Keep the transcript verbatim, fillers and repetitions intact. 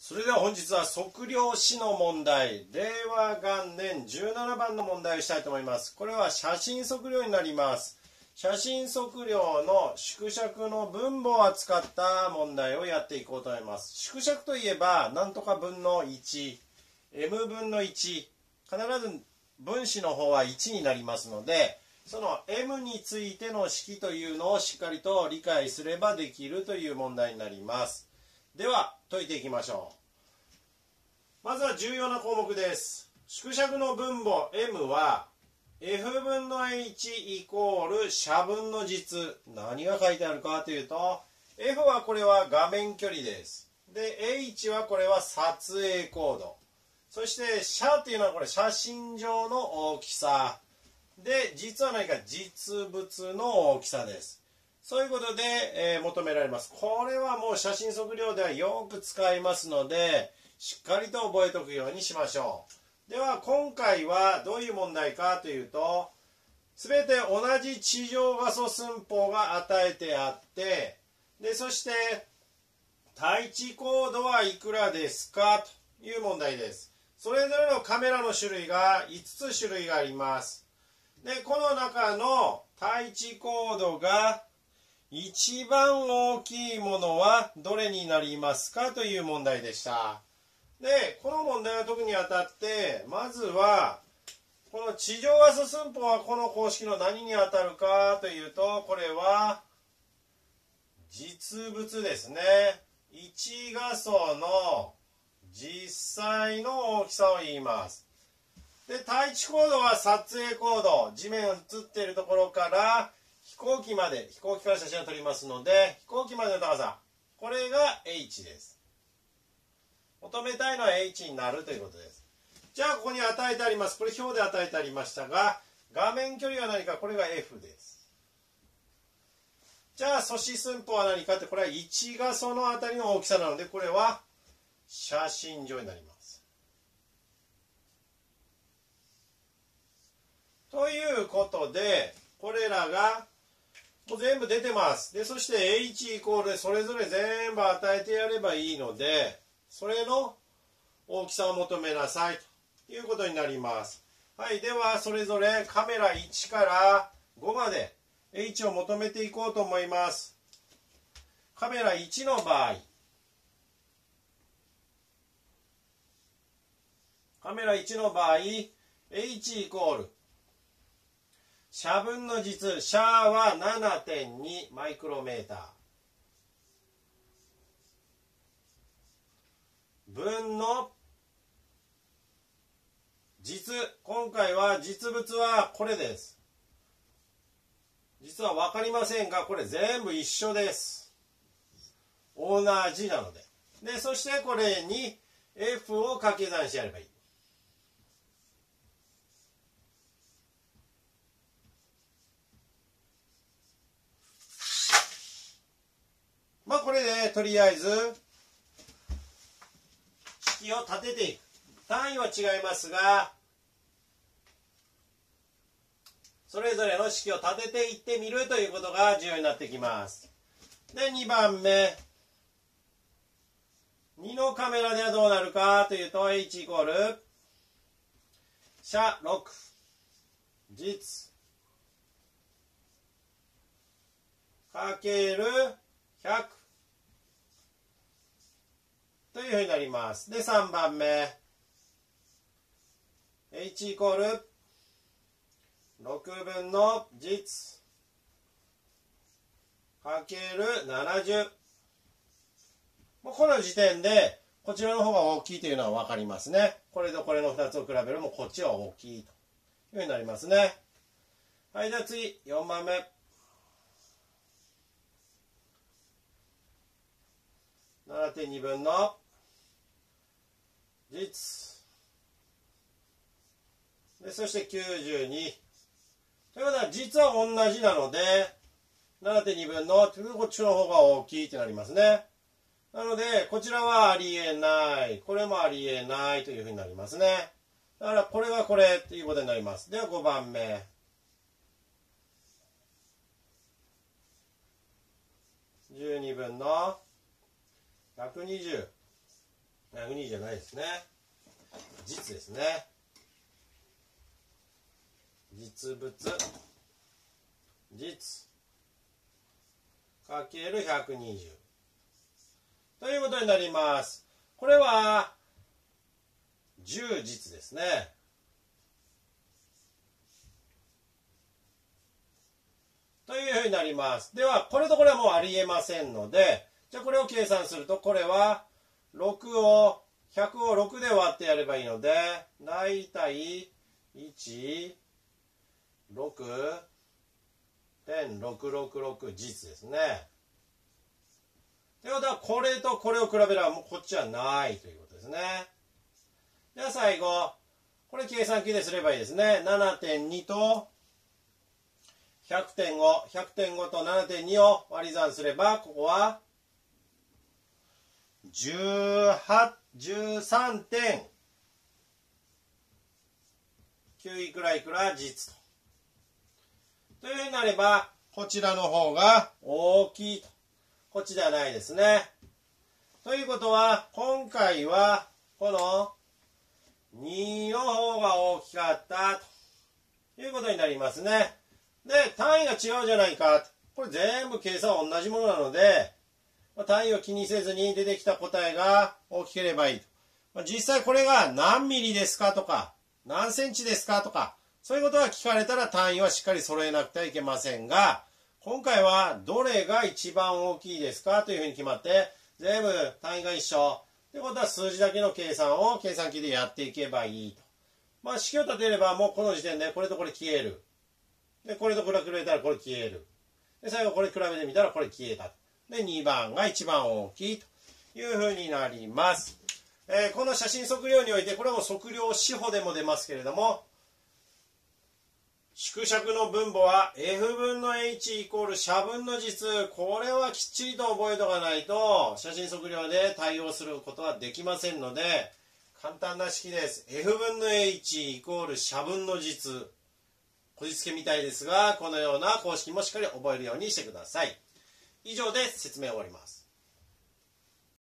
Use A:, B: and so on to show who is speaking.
A: それでは本日は測量士の問題、れいわ元年じゅうななばんの問題をしたいと思います。これは写真測量になります。写真測量の縮尺の分母を扱った問題をやっていこうと思います。縮尺といえば、なんとか分のいち、エム 分のいち、必ず分子の方はいちになりますので、その M についての式というのをしっかりと理解すればできるという問題になります。では解いていきましょう。まずは重要な項目です。縮尺の分母 M は F 分の H イコール斜分の実。何が書いてあるかというと、 F はこれは画面距離です。で H はこれは撮影高度、そして斜というのはこれ写真上の大きさで、実は何か実物の大きさです。そういうことで、えー、求められます。これはもう写真測量ではよく使いますので、しっかりと覚えておくようにしましょう。では今回はどういう問題かというと、すべて同じ地上画素寸法が与えてあって、でそして対地高度はいくらですかという問題です。それぞれのカメラの種類がいつつ種類があります。でこの中の対地高度が一番大きいものはどれになりますかという問題でした。でこの問題が解くにあたって、まずはこの地上画素寸法はこの公式の何にあたるかというと、これは実物ですね。いち画素の実際の大きさを言います。で対地高度は撮影高度、地面が映っているところから飛行機まで、飛行機から写真を撮りますので、飛行機までの高さ、これが H です。求めたいのは H になるということです。じゃあここに与えてあります、これ表で与えてありましたが、画面距離は何か、これが F です。じゃあ素子寸法は何かって、これはいち画素のあたりの大きさなので、これは写真上になります。ということで、これらがもう全部出てます。でそして H イコールでそれぞれ全部与えてやればいいので、それの大きさを求めなさいということになります。はい、ではそれぞれカメラいちからごまで H を求めていこうと思います。カメラいちの場合、カメラいちの場合 H イコール斜分の実、斜は ななてんに マイクロメーター分の実、今回は実物はこれです。実は分かりませんが、これ全部一緒です。同じなので。でそしてこれに F を掛け算してやればいい。まあこれでとりあえず式を立てていく。単位は違いますが、それぞれの式を立てていってみるということが重要になってきます。でにばんめ、にのカメラではどうなるかというと、 H イコール斜ろく実かけるひゃくというふうになります。でさんばんめ、 H イコールろくぶんの実かけるななじゅう。もうこの時点でこちらの方が大きいというのは分かりますね。これとこれのふたつを比べるもこっちは大きいというふうになりますね。はい、では次よんばんめ、ななてんにぶんの実で、そしてきゅうじゅうにということは実は同じなので ななてんにぶんのこっちの方が大きいとなりますね。なのでこちらはありえない、これもありえないというふうになりますね。だからこれがこれということになります。ではごばんめ、じゅうにぶんのひゃくにじゅうひゃくにじゅうじゃないですね。実ですね。実物。実。かけるひゃくにじゅう。ということになります。これは、じゅう実ですね。というふうになります。では、これとこれはもうありえませんので、じゃあこれを計算すると、これは、ろくを、ひゃくをろくで割ってやればいいので、だいたいいち、ろくてんろくろくろく 実ですね。ということは、これとこれを比べればもうこっちはないということですね。では最後、これ計算機ですればいいですね。ななてんに とひゃくてんご、ひゃくてんごと ななてんに を割り算すれば、ここはじゅうさんてんきゅういくらいくら実と。というふうになれば、こちらの方が大きいと。こっちではないですね。ということは、今回は、このにの方が大きかったということになりますね。で、単位が違うじゃないか。これ全部計算は同じものなので、単位を気にせずに出てきた答えが大きければいいと。実際これが何ミリですかとか、何センチですかとか、そういうことが聞かれたら単位はしっかり揃えなくてはいけませんが、今回はどれが一番大きいですかというふうに決まって、全部単位が一緒。ということは数字だけの計算を計算機でやっていけばいいと。まあ式を立てればもうこの時点でこれとこれ消える。で、これとこれ比べたらこれ消える。で、最後これ比べてみたらこれ消えた。で、にばんが一番大きいというふうになります。えー、この写真測量において、これも測量指法でも出ますけれども、縮尺の分母は F 分の H イコール写分の実。これはきっちりと覚えておかないと、写真測量で対応することはできませんので、簡単な式です。F 分の H イコール写分の実。こじつけみたいですが、このような公式もしっかり覚えるようにしてください。以上で説明を終わります。